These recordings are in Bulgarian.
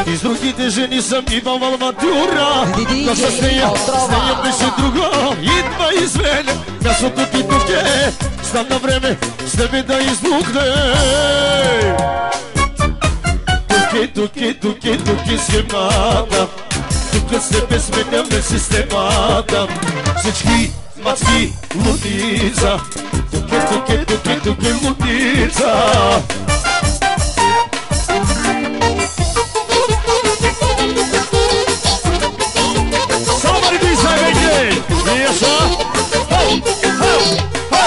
Из другите жени съм имал авантюра, но с нея беше друга. Идва из мене, мястото ти тук е, знам на време с тебе да избухне. Тук е схемата, тук с тебе сменяме системата. Всички мацки лудица, тук е лудица. Somebody please say again. Yes, sir. Ho, ho, ho.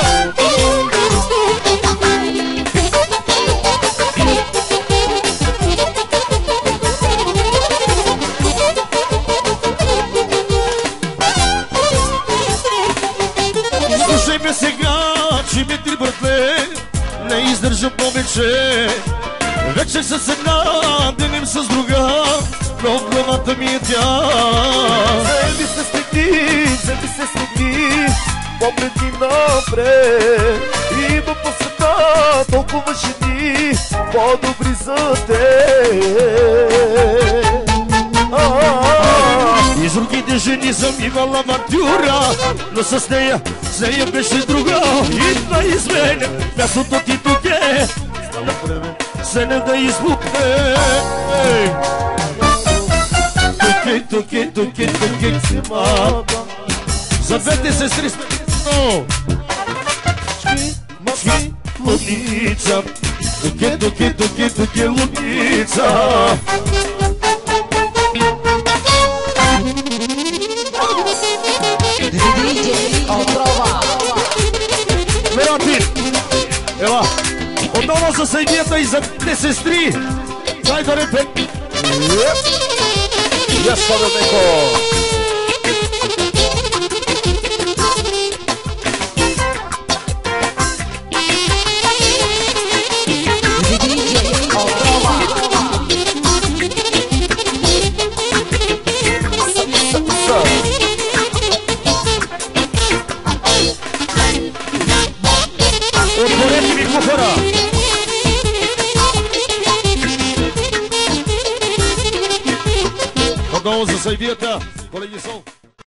Слушай ме сега, Димитри братле, не издържам повече. Вече с една, денем с друга, но в главата ми е тя. Вземи се следи, поглед ни напред. Има по света толкова жени, по-добри за те. Из другите жени съм имал авантюра, но с нея беше друга. Идва из мене, мястото ти тук е, се не да избухне. Тук е зимата. За двете сестри сме мачки лудница. Тук е лудница. Мерати, ела, отново за съдията и за двете сестри. Дай да репет. Я слава неко. Отворете ми куфара. Отново за съдията, колеги Сол.